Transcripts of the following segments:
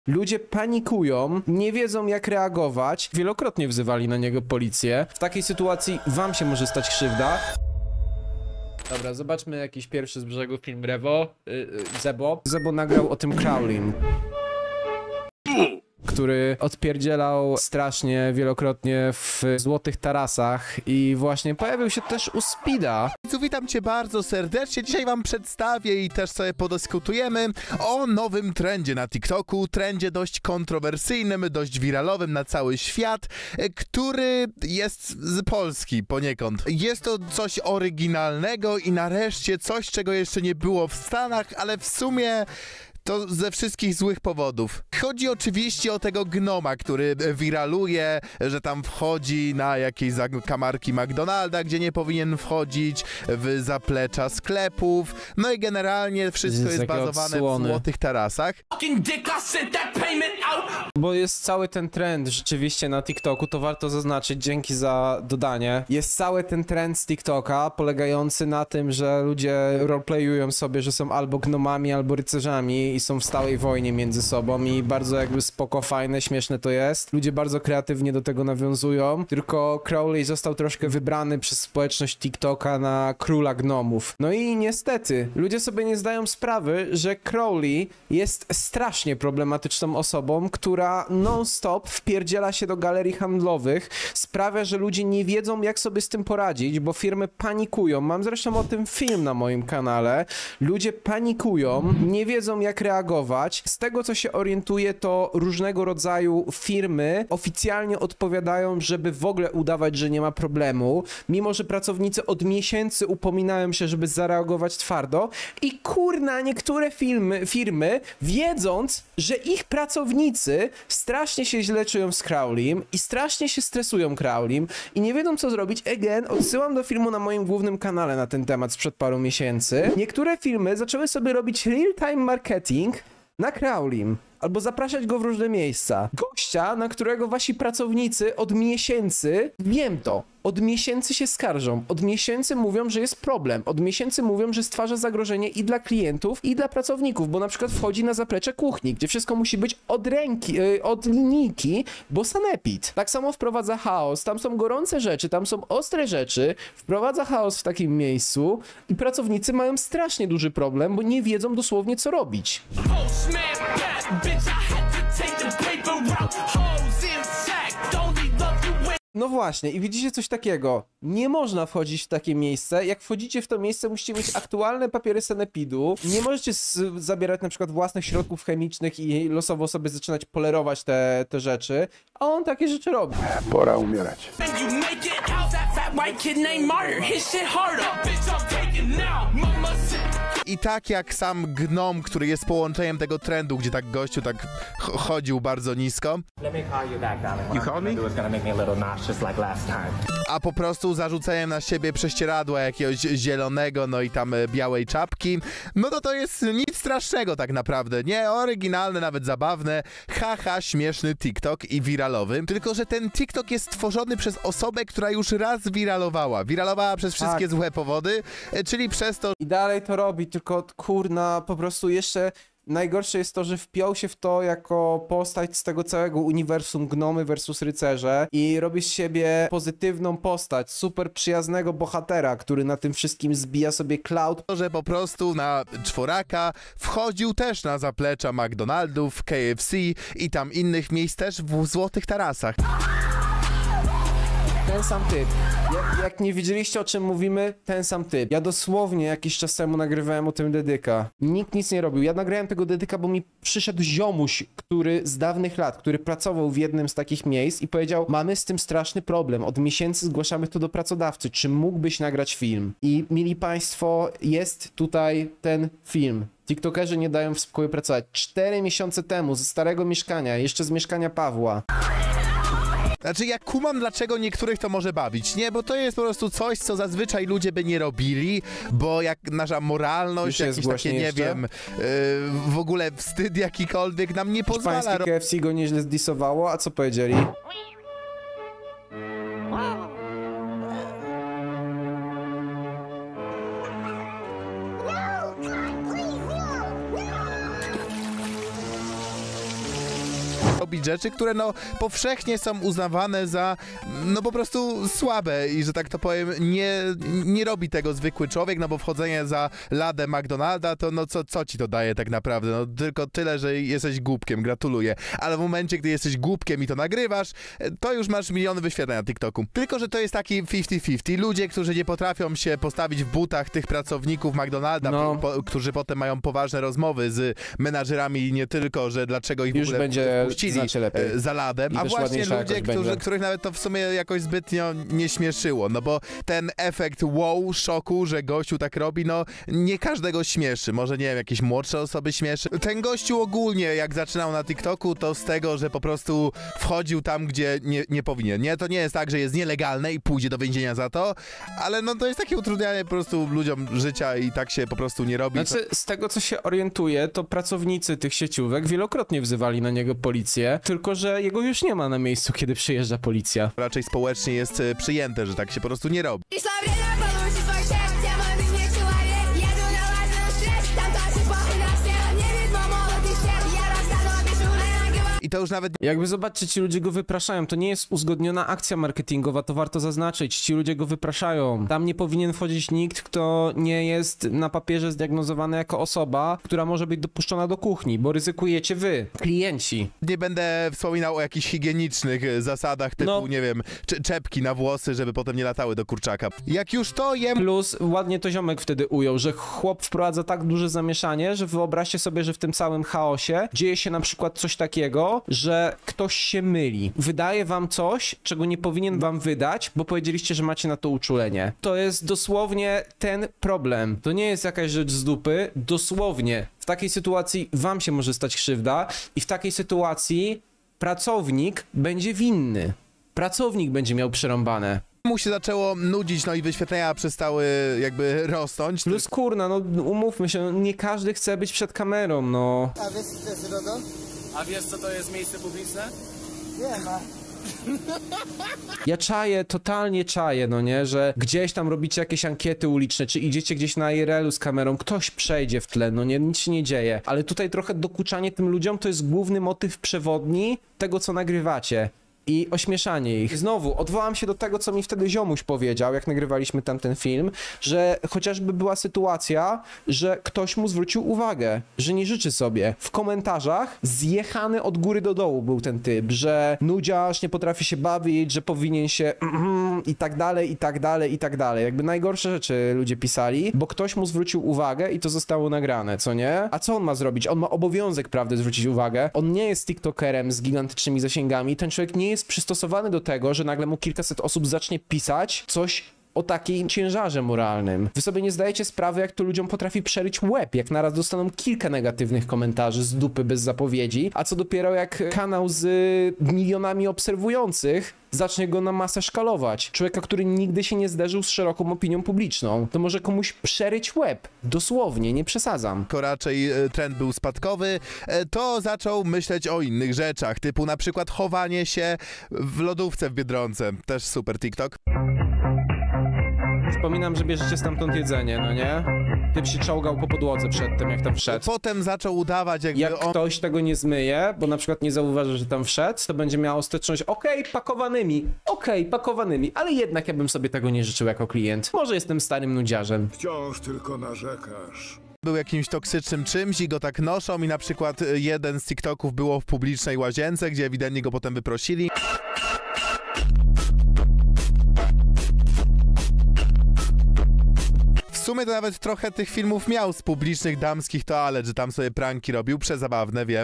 Ludzie panikują, nie wiedzą jak reagować. Wielokrotnie wzywali na niego policję. W takiej sytuacji wam się może stać krzywda. Dobra, zobaczmy jakiś pierwszy z brzegu film Zebo. Zebo nagrał o tym Crowley, który odpierdzielał strasznie wielokrotnie w Złotych Tarasach i właśnie pojawił się też u Speeda. Witam cię bardzo serdecznie. Dzisiaj wam przedstawię i też sobie podyskutujemy o nowym trendzie na TikToku. Trendzie dość kontrowersyjnym, dość wiralowym na cały świat, który jest z Polski poniekąd. Jest to coś oryginalnego i nareszcie coś, czego jeszcze nie było w Stanach, ale w sumie to ze wszystkich złych powodów. Chodzi oczywiście o tego gnoma, który wiraluje, że tam wchodzi na jakieś zakamarki McDonalda, gdzie nie powinien wchodzić, w zaplecza sklepów, no i generalnie wszystko jest bazowane w Złotych Tarasach. Bo jest cały ten trend rzeczywiście na TikToku, to warto zaznaczyć, dzięki za dodanie. Jest cały ten trend z TikToka polegający na tym, że ludzie roleplayują sobie, że są albo gnomami, albo rycerzami i są w stałej wojnie między sobą i bardzo jakby spoko, fajne, śmieszne to jest. Ludzie bardzo kreatywnie do tego nawiązują, tylko Crowley został troszkę wybrany przez społeczność TikToka na króla gnomów. No i niestety, ludzie sobie nie zdają sprawy, że Crowley jest strasznie problematyczną osobą, która non-stop wpierdziela się do galerii handlowych, sprawia, że ludzie nie wiedzą jak sobie z tym poradzić, bo firmy panikują. Mam zresztą o tym film na moim kanale. Ludzie panikują, nie wiedzą jak reagować. Z tego co się orientuję, to różnego rodzaju firmy oficjalnie odpowiadają, żeby w ogóle udawać, że nie ma problemu, mimo że pracownicy od miesięcy upominają się, żeby zareagować twardo i kurna, niektóre firmy wiedząc, że ich pracownicy strasznie się źle czują z Crowleym i strasznie się stresują Crowleym i nie wiedzą co zrobić, odsyłam do filmu na moim głównym kanale na ten temat sprzed paru miesięcy. Niektóre firmy zaczęły sobie robić real-time marketing na Crowleym, albo zapraszać go w różne miejsca. Gościa, na którego wasi pracownicy od miesięcy, wiem to, od miesięcy się skarżą, od miesięcy mówią, że jest problem, od miesięcy mówią, że stwarza zagrożenie i dla klientów, i dla pracowników, bo na przykład wchodzi na zaplecze kuchni, gdzie wszystko musi być od ręki, od linijki, bo sanepid. Tak samo wprowadza chaos, tam są gorące rzeczy, tam są ostre rzeczy, wprowadza chaos w takim miejscu i pracownicy mają strasznie duży problem, bo nie wiedzą dosłownie co robić. No właśnie, i widzicie coś takiego. Nie można wchodzić w takie miejsce. Jak wchodzicie w to miejsce, musicie mieć aktualne papiery sanepidu. Nie możecie zabierać na przykład własnych środków chemicznych i losowo sobie zaczynać polerować te rzeczy. A on takie rzeczy robi. Pora umierać. I tak jak sam gnom, który jest połączeniem tego trendu, gdzie tak gościu tak chodził bardzo nisko. A po prostu zarzuceniem na siebie prześcieradła jakiegoś zielonego, no i tam białej czapki. No to jest nic strasznego tak naprawdę. Nie oryginalne, nawet zabawne. Haha, śmieszny TikTok i wiralowy. Tylko że ten TikTok jest tworzony przez osobę, która już raz wiralowała. Wiralowała przez wszystkie złe powody, czyli przez to... I dalej to robi, tylko kurna, po prostu jeszcze... Najgorsze jest to, że wpiął się w to jako postać z tego całego uniwersum gnomy versus rycerze i robi z siebie pozytywną postać, super przyjaznego bohatera, który na tym wszystkim zbija sobie cloud. Że po prostu na czworaka wchodził też na zaplecza McDonaldów, KFC i tam innych miejsc też w Złotych Tarasach. Ten sam typ. Jak nie wiedzieliście o czym mówimy, ten sam typ. Ja dosłownie jakiś czas temu nagrywałem o tym dedyka. Nikt nic nie robił. Ja nagrałem tego dedyka, bo mi przyszedł ziomuś, który z dawnych lat, który pracował w jednym z takich miejsc i powiedział: mamy z tym straszny problem. Od miesięcy zgłaszamy to do pracodawcy. Czy mógłbyś nagrać film? I mili państwo, jest tutaj ten film. TikTokerzy nie dają w spokoju pracować. 4 miesiące temu ze starego mieszkania, jeszcze z mieszkania Pawła. Znaczy ja kumam, dlaczego niektórych to może bawić, nie? Bo to jest po prostu coś, co zazwyczaj ludzie by nie robili, bo jak nasza moralność, jakieś takie, nie wiem, w ogóle wstyd jakikolwiek nam nie pozwala... Pańskie KFC go nieźle zdisowało, a co powiedzieli? robić rzeczy, które no powszechnie są uznawane za no po prostu słabe i że tak to powiem, nie robi tego zwykły człowiek, no bo wchodzenie za ladę McDonalda to no co ci to daje tak naprawdę, no tylko tyle, że jesteś głupkiem, gratuluję, ale w momencie, gdy jesteś głupkiem i to nagrywasz, to już masz miliony wyświetleń na TikToku. Tylko, że to jest taki 50-50. Ludzie, którzy nie potrafią się postawić w butach tych pracowników McDonalda, którzy potem mają poważne rozmowy z menadżerami i nie tylko, że dlaczego ich już w ogóle będzie puścili lepiej. Za ladę, a właśnie ludzie, których nawet to w sumie jakoś zbytnio nie śmieszyło, no bo ten efekt wow, szoku, że gościu tak robi, no nie każdego śmieszy, może nie wiem, jakieś młodsze osoby śmieszy. Ten gościu ogólnie, jak zaczynał na TikToku, to z tego, że po prostu wchodził tam, gdzie nie powinien. Nie, to nie jest tak, że jest nielegalne i pójdzie do więzienia za to, ale no to jest takie utrudnianie po prostu ludziom życia i tak się po prostu nie robi. Znaczy, z tego co się orientuję, to pracownicy tych sieciówek wielokrotnie wzywali na niego policję, tylko że jego już nie ma na miejscu, kiedy przyjeżdża policja. Raczej społecznie jest przyjęte, że tak się po prostu nie robi. I to już nawet... Jakby zobaczcie, ci ludzie go wypraszają, to nie jest uzgodniona akcja marketingowa, to warto zaznaczyć, ci ludzie go wypraszają. Tam nie powinien wchodzić nikt, kto nie jest na papierze zdiagnozowany jako osoba, która może być dopuszczona do kuchni, bo ryzykujecie wy, klienci. Nie będę wspominał o jakichś higienicznych zasadach typu, nie wiem, czepki na włosy, żeby potem nie latały do kurczaka. Jak już to jem... Plus, ładnie to ziomek wtedy ujął, że chłop wprowadza tak duże zamieszanie, że wyobraźcie sobie, że w tym całym chaosie dzieje się na przykład coś takiego, że ktoś się myli. Wydaje wam coś, czego nie powinien wam wydać, bo powiedzieliście, że macie na to uczulenie. To jest dosłownie ten problem. To nie jest jakaś rzecz z dupy. Dosłownie. W takiej sytuacji wam się może stać krzywda i w takiej sytuacji pracownik będzie winny. Pracownik będzie miał przerąbane. Mu się zaczęło nudzić, no i wyświetlenia przestały jakby rosnąć. Plus kurna, no umówmy się, nie każdy chce być przed kamerą, no. A wiesz, co to jest RODO? A wiesz, co to jest miejsce publiczne? Wiem, a... Ja czaję, totalnie czaję, no nie, że gdzieś tam robicie jakieś ankiety uliczne, czy idziecie gdzieś na IRL-u z kamerą, ktoś przejdzie w tle, no nie, nic się nie dzieje. Ale tutaj trochę dokuczanie tym ludziom to jest główny motyw przewodni tego, co nagrywacie. I ośmieszanie ich. Znowu, odwołam się do tego, co mi wtedy ziomuś powiedział, jak nagrywaliśmy tamten film, że chociażby była sytuacja, że ktoś mu zwrócił uwagę, że nie życzy sobie. W komentarzach zjechany od góry do dołu był ten typ, że nudziarz, nie potrafi się bawić, że powinien się i tak dalej, i tak dalej, i tak dalej. Jakby najgorsze rzeczy ludzie pisali, bo ktoś mu zwrócił uwagę i to zostało nagrane, co nie? A co on ma zrobić? On ma obowiązek, prawda, zwrócić uwagę. On nie jest tiktokerem z gigantycznymi zasięgami, ten człowiek nie jest przystosowany do tego, że nagle mu kilkaset osób zacznie pisać coś o takim ciężarze moralnym. Wy sobie nie zdajecie sprawy, jak to ludziom potrafi przeryć łeb, jak naraz dostaną kilka negatywnych komentarzy z dupy bez zapowiedzi, a co dopiero jak kanał z milionami obserwujących zacznie go na masę szkalować. Człowieka, który nigdy się nie zderzył z szeroką opinią publiczną. To może komuś przeryć łeb. Dosłownie, nie przesadzam. Tylko raczej trend był spadkowy, to zaczął myśleć o innych rzeczach, typu na przykład chowanie się w lodówce w Biedronce. Też super TikTok. Wspominam, że bierzecie stamtąd jedzenie, no nie? Typ się czołgał po podłodze przed tym, jak tam wszedł. Potem zaczął udawać, jakby Jak ktoś tego nie zmyje, bo na przykład nie zauważy, że tam wszedł, to będzie miało styczność, okej, pakowanymi, ale jednak ja bym sobie tego nie życzył jako klient. Może jestem starym nudziarzem. Wciąż tylko narzekasz. Był jakimś toksycznym czymś i go tak noszą i na przykład jeden z TikToków było w publicznej łazience, gdzie ewidentnie go potem wyprosili. W sumie to nawet trochę tych filmów miał z publicznych damskich toalet, że tam sobie pranki robił, przezabawne, wiem.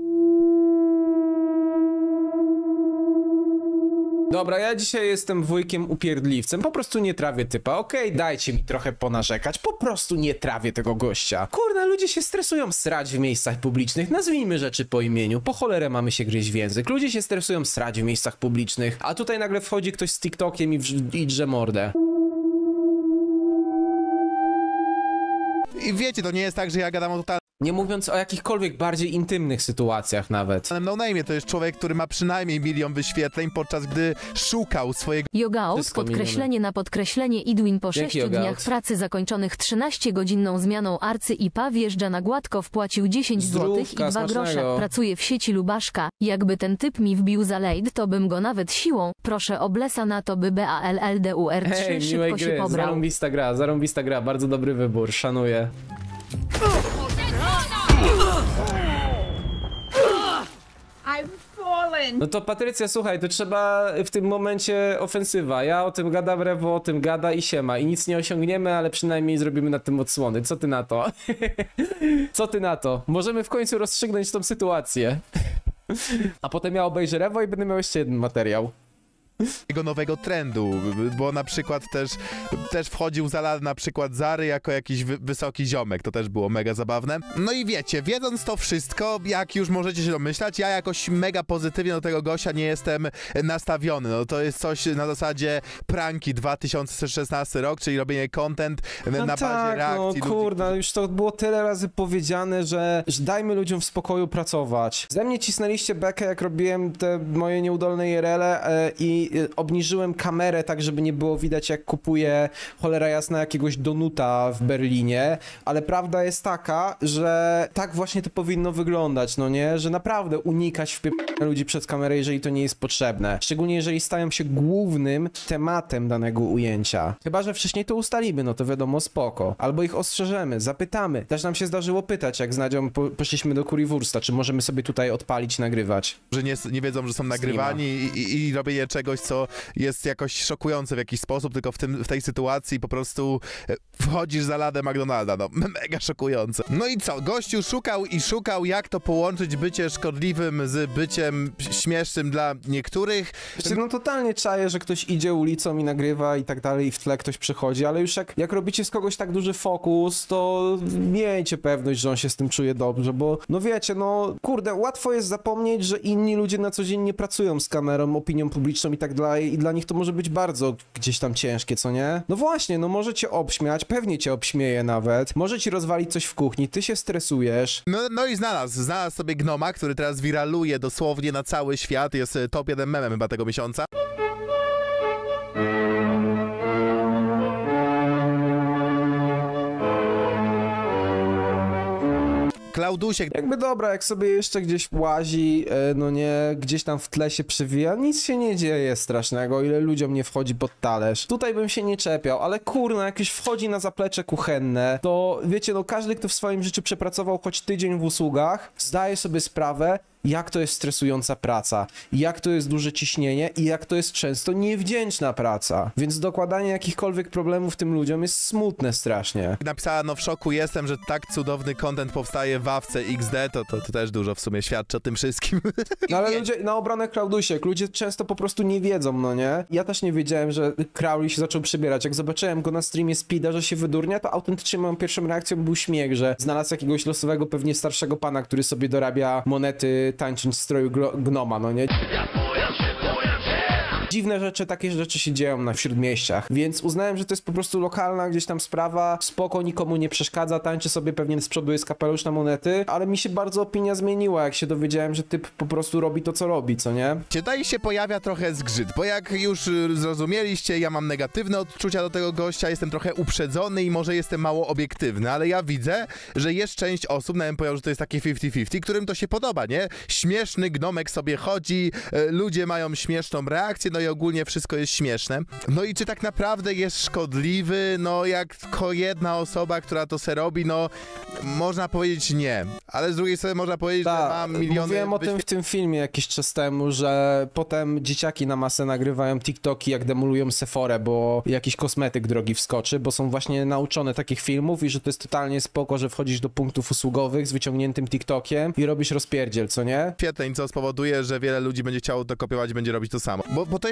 Dobra, ja dzisiaj jestem wujkiem upierdliwcem, po prostu nie trawię typa, okej, dajcie mi trochę ponarzekać, po prostu nie trawię tego gościa. Kurna, ludzie się stresują srać w miejscach publicznych, nazwijmy rzeczy po imieniu, po cholerę mamy się gryźć w język, ludzie się stresują srać w miejscach publicznych, a tutaj nagle wchodzi ktoś z TikTokiem i drze mordę. I wiecie, to nie jest tak, że ja gadam o totalnym Nie mówiąc o jakichkolwiek bardziej intymnych sytuacjach nawet. No Name to jest człowiek, który ma przynajmniej 1 milion wyświetleń, podczas gdy szukał swojego Yogaout, Wszystko podkreślenie na podkreślenie Idwin po 6 Yogaout? dniach pracy zakończonych 13-godzinną zmianą arcy-IPA wjeżdża na gładko, wpłacił 10 zł i Zdrówka, 2 grosze. smacznego. Pracuje w sieci Lubaszka. Jakby ten typ mi wbił za lejd, to bym go nawet siłą. Proszę o blesa na to, by BALLDUR3 Hej, miłej szybko się gry, pobrał. zarąbista gra, bardzo dobry wybór, szanuję. I've fallen. No to Patrycja, słuchaj, to trzeba w tym momencie ofensywa. Ja o tym gadam, Rewo o tym gada i siema. I nic nie osiągniemy, ale przynajmniej zrobimy na tym odsłony. Co ty na to? Co ty na to? Możemy w końcu rozstrzygnąć tą sytuację. A potem ja obejrzę Rewo i będę miał jeszcze jeden materiał. nowego trendu, bo na przykład też wchodził na przykład Zary jako jakiś wysoki ziomek, to też było mega zabawne. No i wiecie, wiedząc to wszystko, jak już możecie się domyślać, ja jakoś mega pozytywnie do tego gościa nie jestem nastawiony. No to jest coś na zasadzie pranki 2016 rok, czyli robienie content na bazie reakcji no kurde, już to było tyle razy powiedziane, że dajmy ludziom w spokoju pracować. Ze mnie cisnęliście bekę, jak robiłem te moje nieudolne IRL-e i obniżyłem kamerę tak, żeby nie było widać, jak kupuję cholera jasna jakiegoś donuta w Berlinie, ale prawda jest taka, że tak właśnie to powinno wyglądać, no nie? Że naprawdę unikać wpieprzenia ludzi przed kamerę, jeżeli to nie jest potrzebne. Szczególnie jeżeli stają się głównym tematem danego ujęcia. Chyba że wcześniej to ustalimy, no to wiadomo, spoko. Albo ich ostrzeżemy, zapytamy. Też nam się zdarzyło pytać, jak z Nadzią poszliśmy do Currywursta, czy możemy sobie tutaj odpalić, nagrywać. że nie wiedzą, że są nagrywani i robienie czegoś, co jest jakoś szokujące w jakiś sposób, tylko w tej sytuacji po prostu wchodzisz za ladę McDonalda, no mega szokujące. No i co, gościu szukał, jak to połączyć bycie szkodliwym z byciem śmiesznym dla niektórych. Wiecie, no totalnie czaję, że ktoś idzie ulicą i nagrywa i tak dalej i w tle ktoś przychodzi, ale już jak robicie z kogoś tak duży fokus, to miejcie pewność, że on się z tym czuje dobrze, bo no wiecie, no kurde, łatwo jest zapomnieć, że inni ludzie na co dzień nie pracują z kamerą, opinią publiczną i tak dalej i dla nich to może być bardzo gdzieś tam ciężkie, co nie? No właśnie, no może cię obśmiać, pewnie cię obśmieje nawet, może ci rozwalić coś w kuchni, ty się stresujesz. No i znalazł sobie gnoma, który teraz wiraluje dosłownie na cały świat, jest top 1 memem chyba tego miesiąca. Klaudusiek, Jakby dobra, jak sobie jeszcze gdzieś łazi, no nie, gdzieś tam w tle się przywija, nic się nie dzieje strasznego, ile ludziom nie wchodzi pod talerz. Tutaj bym się nie czepiał, ale kurna, jak już wchodzi na zaplecze kuchenne, to wiecie, no każdy, kto w swoim życiu przepracował choć tydzień w usługach, zdaje sobie sprawę, jak to jest stresująca praca, jak to jest duże ciśnienie i jak to jest często niewdzięczna praca. Więc dokładanie jakichkolwiek problemów tym ludziom jest smutne strasznie. napisała, no w szoku jestem, że tak cudowny content powstaje w Awce XD, to też dużo w sumie świadczy o tym wszystkim. No ale ludzie, na obronę Klaudusiek, ludzie często po prostu nie wiedzą, no nie? Ja też nie wiedziałem, że Crowley się zaczął przebierać. Jak zobaczyłem go na streamie Speeda, że się wydurnia, to autentycznie moją pierwszą reakcją był śmiech, że znalazł jakiegoś losowego, pewnie starszego pana, który sobie dorabia monety tańcząc w stroju gnoma, no nie? Dziwne rzeczy, takie rzeczy się dzieją na śródmieściach, więc uznałem, że to jest po prostu lokalna gdzieś tam sprawa, spoko, nikomu nie przeszkadza, tańczy sobie, pewnie z przodu jest kapelusz na monety, ale mi się bardzo opinia zmieniła, jak się dowiedziałem, że typ po prostu robi to, co robi, co nie? Tutaj się pojawia trochę zgrzyt, bo jak już zrozumieliście, ja mam negatywne odczucia do tego gościa, jestem trochę uprzedzony i może jestem mało obiektywny, ale ja widzę, że jest część osób, nawet powiedział, że to jest takie 50-50, którym to się podoba, nie? Śmieszny gnomek sobie chodzi, ludzie mają śmieszną reakcję, no i ogólnie wszystko jest śmieszne. No i czy tak naprawdę jest szkodliwy? No jak tylko jedna osoba, która to se robi, no można powiedzieć nie, ale z drugiej strony można powiedzieć, że ma miliony... Mówiłem o tym w tym filmie jakiś czas temu, że potem dzieciaki na masę nagrywają TikToki, jak demolują Sephorę, bo jakiś kosmetyk drogi wskoczy, bo są właśnie nauczone takich filmów i że to jest totalnie spoko, że wchodzisz do punktów usługowych z wyciągniętym TikTokiem i robisz rozpierdziel, co nie? Świeteń, co spowoduje, że wiele ludzi będzie chciało to kopiować, będzie robić to samo. Bo to jest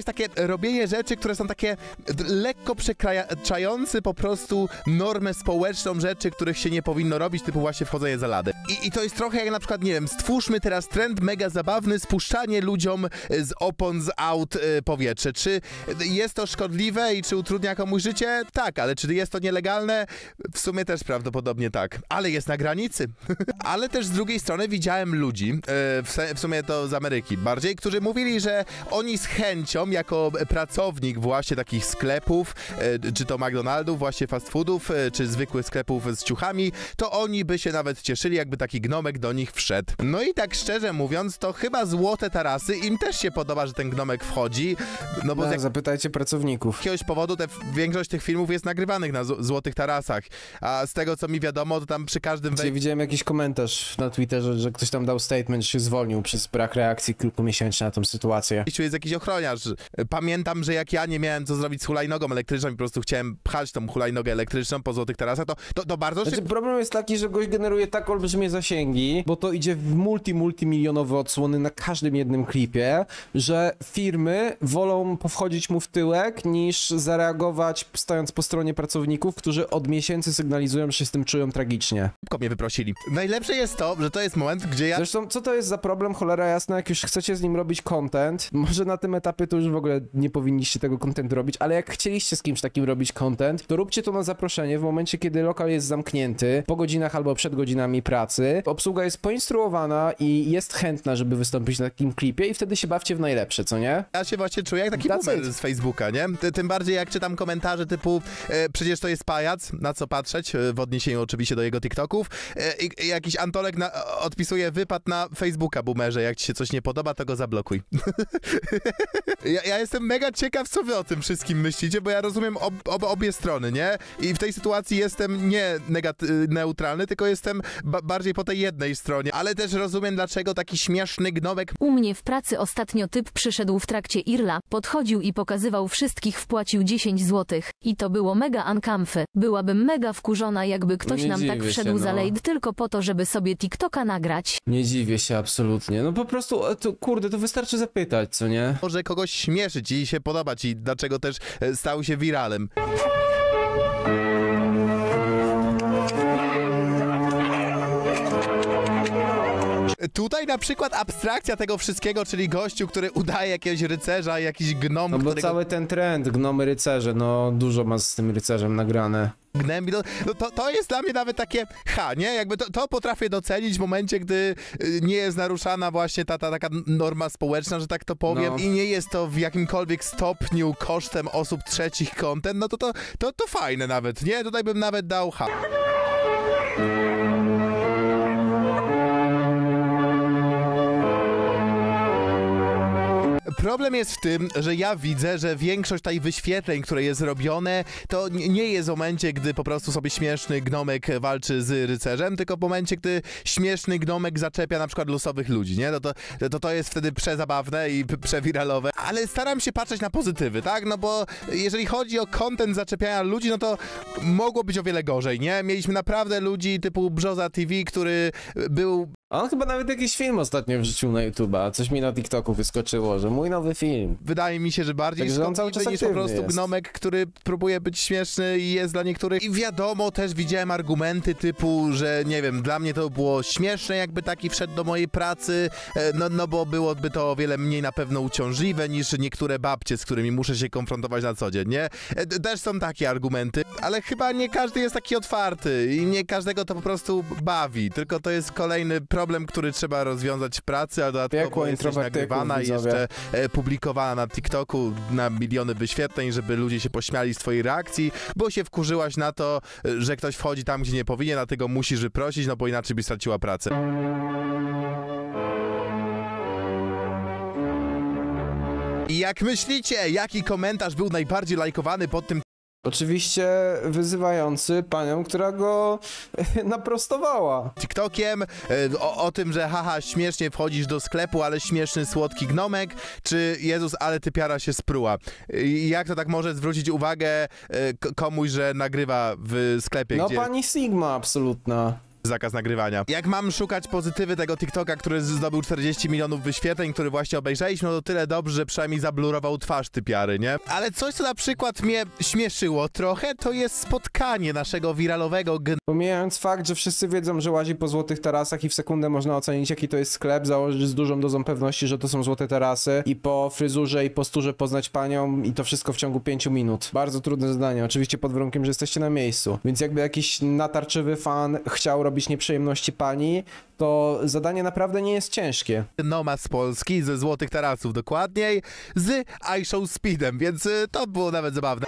jest takie robienie rzeczy, które są takie lekko przekraczające po prostu normę społeczną rzeczy, których się nie powinno robić, typu właśnie wchodzenie za ladę. I to jest trochę jak na przykład, nie wiem, stwórzmy teraz trend mega zabawny, spuszczanie ludziom z opon z aut powietrze. Czy jest to szkodliwe i czy utrudnia komuś życie? Tak, ale czy jest to nielegalne? W sumie też prawdopodobnie tak. Ale jest na granicy. Ale też z drugiej strony widziałem ludzi, w sumie to z Ameryki bardziej, którzy mówili, że oni z chęcią, jako pracownik właśnie takich sklepów, czy to McDonaldów, właśnie fast foodów, czy zwykłych sklepów z ciuchami, to oni by się nawet cieszyli, jakby taki gnomek do nich wszedł. No i tak szczerze mówiąc, to chyba złote tarasy, im też się podoba, że ten gnomek wchodzi, no bo zapytajcie pracowników. Z jakiegoś powodu większość tych filmów jest nagrywanych na złotych tarasach, a z tego co mi wiadomo, to tam przy każdym Widziałem jakiś komentarz na Twitterze, że ktoś tam dał statement, że się zwolnił przez brak reakcji kilkumiesięcznej na tą sytuację. jest jakiś ochroniarz. Pamiętam, że jak ja nie miałem co zrobić z hulajnogą elektryczną i po prostu chciałem pchać tą hulajnogę elektryczną po złotych tarasach, to bardzo szybko. Problem jest taki, że gość generuje tak olbrzymie zasięgi, bo to idzie w multimilionowe odsłony na każdym jednym klipie, że firmy wolą powchodzić mu w tyłek, niż zareagować stojąc po stronie pracowników, którzy od miesięcy sygnalizują, że się z tym czują tragicznie. Szybko mnie wyprosili. Najlepsze jest to, że to jest moment, gdzie ja... Zresztą, co to jest za problem, cholera jasna, jak już chcecie z nim robić content, może na tym etapie to już w ogóle nie powinniście tego contentu robić, ale jak chcieliście z kimś takim robić content, to róbcie to na zaproszenie w momencie, kiedy lokal jest zamknięty, po godzinach albo przed godzinami pracy. Obsługa jest poinstruowana i jest chętna, żeby wystąpić na takim klipie i wtedy się bawcie w najlepsze, co nie? Ja się właśnie czuję jak taki boomer z Facebooka, nie? Tym bardziej jak czytam komentarze typu przecież to jest pajac, na co patrzeć, w odniesieniu oczywiście do jego TikToków. I jakiś Antolek odpisuje wypad na Facebooka, boomerze, jak ci się coś nie podoba, to go zablokuj. Ja jestem mega ciekaw, co wy o tym wszystkim myślicie, bo ja rozumiem obie strony, nie? I w tej sytuacji jestem nie neutralny, tylko jestem bardziej po tej jednej stronie, ale też rozumiem, dlaczego taki śmieszny gnomek... U mnie w pracy ostatnio typ przyszedł w trakcie Irla, podchodził i pokazywał wszystkich, wpłacił 10 zł. I to było mega uncomfy. Byłabym mega wkurzona, jakby ktoś nam tak wszedł za lejd tylko po to, żeby sobie TikToka nagrać. Nie dziwię się absolutnie. No po prostu, kurde, to wystarczy zapytać, co nie? Może kogoś śmieszyć i się podobać i dlaczego też stał się wiralem. Tutaj na przykład abstrakcja tego wszystkiego, czyli gościu, który udaje jakiegoś rycerza, jakiś gnom, no bo cały ten trend, gnomy rycerze, no dużo ma z tym rycerzem nagrane. Gnębi, to jest dla mnie nawet takie nie? Jakby to potrafię docenić w momencie, gdy nie jest naruszana właśnie ta taka norma społeczna, że tak to powiem, i nie jest to w jakimkolwiek stopniu kosztem osób trzecich content, no to fajne nawet, nie? Tutaj bym nawet dał Problem jest w tym, że ja widzę, że większość tej wyświetleń, które jest robione, to nie jest w momencie, gdy po prostu sobie śmieszny gnomek walczy z rycerzem, tylko w momencie, gdy śmieszny gnomek zaczepia na przykład losowych ludzi, nie? To jest wtedy przezabawne i przewiralowe, ale staram się patrzeć na pozytywy, tak? No bo jeżeli chodzi o content zaczepiania ludzi, no to mogło być o wiele gorzej, nie? Mieliśmy naprawdę ludzi typu Brzoza TV, który był... On chyba nawet jakiś film ostatnio wrzucił na YouTube'a. Coś mi na TikToku wyskoczyło, że mój nowy film. Wydaje mi się, że bardziej szkodliwy niż po prostu gnomek, który próbuje być śmieszny i jest dla niektórych. I wiadomo, też widziałem argumenty typu, że nie wiem, dla mnie to było śmieszne, jakby taki wszedł do mojej pracy, no bo byłoby to o wiele mniej na pewno uciążliwe niż niektóre babcie, z którymi muszę się konfrontować na co dzień, nie? Też są takie argumenty, ale chyba nie każdy jest taki otwarty i nie każdego to po prostu bawi, tylko to jest kolejny problem, który trzeba rozwiązać w pracy, a dodatkowo jesteś nagrywana i jeszcze publikowana na TikToku na miliony wyświetleń, żeby ludzie się pośmiali z twojej reakcji, bo się wkurzyłaś na to, że ktoś wchodzi tam, gdzie nie powinien, dlatego musisz wyprosić, no bo inaczej byś straciła pracę. I jak myślicie, jaki komentarz był najbardziej lajkowany pod tym? Oczywiście wyzywający panią, która go naprostowała. TikTokiem, o tym, że haha, śmiesznie wchodzisz do sklepu, ale śmieszny, słodki gnomek, czy Jezus, ale typiara się spruła. Jak to tak może zwrócić uwagę komuś, że nagrywa w sklepie? No gdzie... pani Sigma absolutna. zakaz nagrywania. Jak mam szukać pozytywy tego TikToka, który zdobył 40 milionów wyświetleń, który właśnie obejrzeliśmy, no to tyle dobrze, że przynajmniej zablurował twarz typiary, nie? Ale coś, co na przykład mnie śmieszyło trochę, to jest spotkanie naszego wiralowego Pomijając fakt, że wszyscy wiedzą, że łazi po złotych tarasach i w sekundę można ocenić, jaki to jest sklep, założyć z dużą dozą pewności, że to są złote tarasy i po fryzurze i posturze poznać panią i to wszystko w ciągu 5 minut. Bardzo trudne zadanie, oczywiście pod warunkiem, że jesteście na miejscu. Więc jakby jakiś natarczywy fan chciał robić nieprzyjemności pani, to zadanie naprawdę nie jest ciężkie. Gnoma z Polski, ze złotych tarasów dokładniej, z iShow Speedem, więc to było nawet zabawne.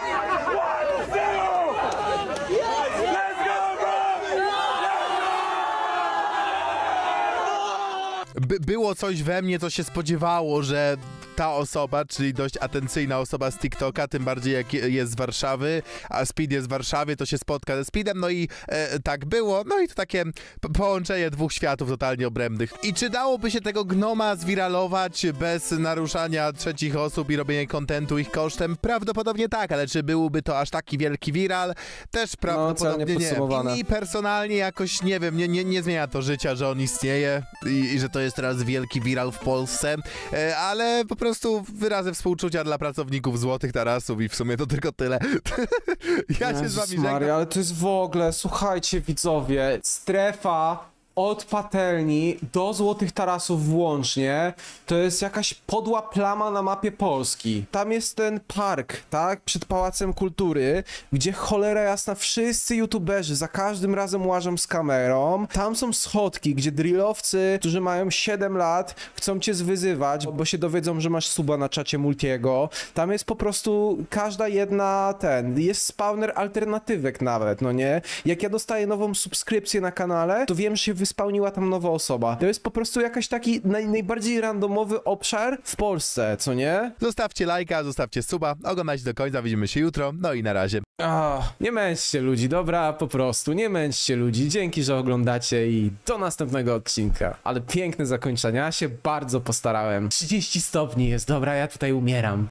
Było coś we mnie, co się spodziewało, że ta osoba, czyli dość atencyjna osoba z TikToka, tym bardziej jak jest z Warszawy, a Speed jest w Warszawie, to się spotka ze Speedem, no i tak było, no i to takie połączenie dwóch światów totalnie odrębnych. I czy dałoby się tego gnoma zwiralować bez naruszania trzecich osób i robienia kontentu ich kosztem? Prawdopodobnie tak, ale czy byłby to aż taki wielki viral? Też prawdopodobnie nie. I personalnie jakoś, nie wiem, nie zmienia to życia, że on istnieje i że to jest teraz wielki viral w Polsce, ale po prostu wyrazy współczucia dla pracowników złotych tarasów i w sumie to tylko tyle. Ja się z wami żegnam. Maria, ale to jest w ogóle, słuchajcie widzowie, strefa od patelni do złotych tarasów włącznie, to jest jakaś podła plama na mapie Polski. Tam jest ten park, tak, przed Pałacem Kultury, gdzie cholera jasna wszyscy youtuberzy za każdym razem łażą z kamerą. Tam są schodki, gdzie drillowcy, którzy mają 7 lat, chcą cię zwyzywać, bo się dowiedzą, że masz suba na czacie Multiego. Tam jest po prostu każda jedna jest spawner alternatywek nawet, no nie? Jak ja dostaję nową subskrypcję na kanale, to wiem, że się wyspełniła tam nowa osoba. To jest po prostu jakaś taki najbardziej randomowy obszar w Polsce, co nie? Zostawcie lajka, zostawcie suba, oglądajcie do końca, widzimy się jutro, no i na razie. Nie męczcie ludzi, dobra, po prostu, nie męczcie ludzi. Dzięki, że oglądacie i do następnego odcinka. Ale piękne zakończenie, ja się bardzo postarałem. 30 stopni jest, dobra, ja tutaj umieram.